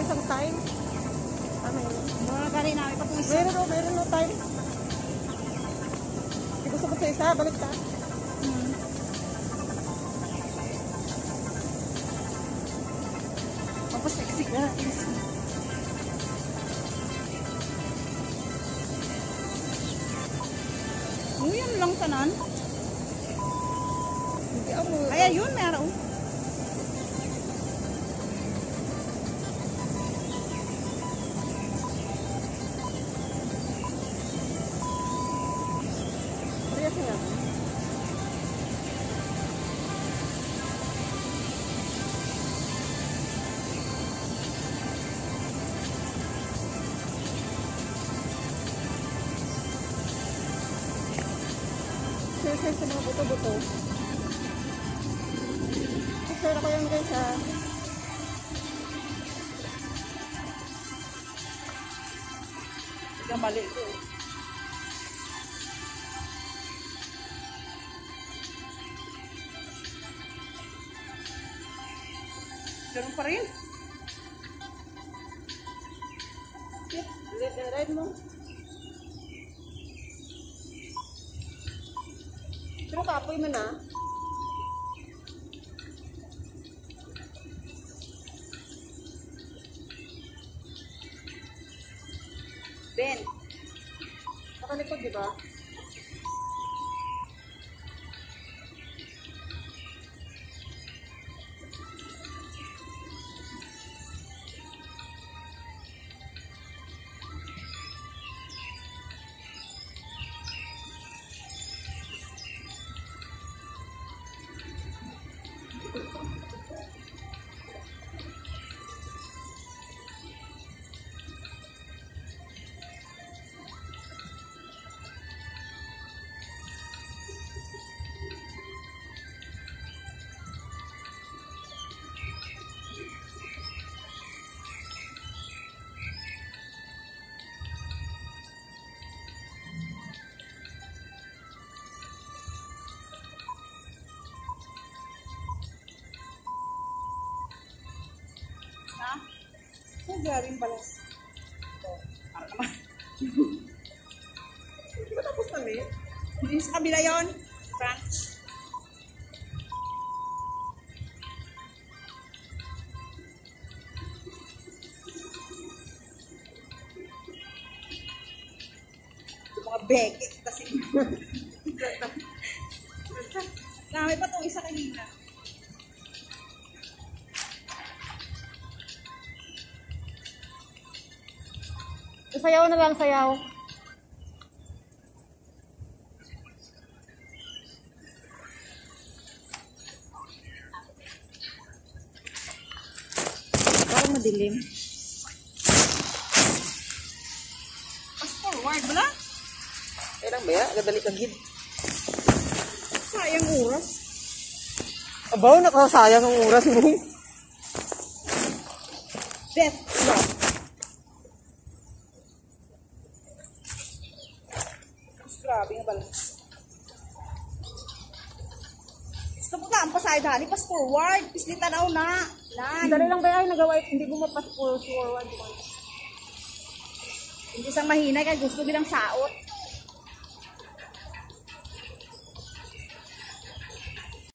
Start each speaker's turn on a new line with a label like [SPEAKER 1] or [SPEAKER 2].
[SPEAKER 1] isang time. Ano yun?
[SPEAKER 2] Mga gari namin pa kung isa.
[SPEAKER 1] Meron no time. Hindi gusto ko sa isa, balik ka.
[SPEAKER 2] Sexy guys. Yun lang tanan.
[SPEAKER 1] Hindi ako.
[SPEAKER 2] Ay, yun meron.
[SPEAKER 1] Parehas nga. Share sa mga buto-buto. Share ako yan guys ha.
[SPEAKER 2] Ika mali ko eh. Ganun pa rin.
[SPEAKER 1] Ride mo. Pero kapoy mo na.
[SPEAKER 2] Ben.
[SPEAKER 1] Nakalikod, di ba?
[SPEAKER 2] Ha? Oh, galing pala. Para naman.
[SPEAKER 1] Hindi ba tapos namin?
[SPEAKER 2] Hindi sa kabila yun. French. Yung mga beke. Kasi dami pa itong isa kanina.
[SPEAKER 1] Sayaw na lang, sayaw.
[SPEAKER 2] Parang madilim. Fast forward, wala?
[SPEAKER 1] Kailang ba ya? Gadali kang gid.
[SPEAKER 2] Sayang oras.
[SPEAKER 1] Abaw, nakasayang ang oras mo.
[SPEAKER 2] Death lock. Grabe nga pala. Gusto mo na ang pasay dali, pass forward. Pislita na na.
[SPEAKER 1] Dali lang ba ay nagawa, hindi mo mapas forward.
[SPEAKER 2] Hindi isang mahina kaya gusto bilang saot.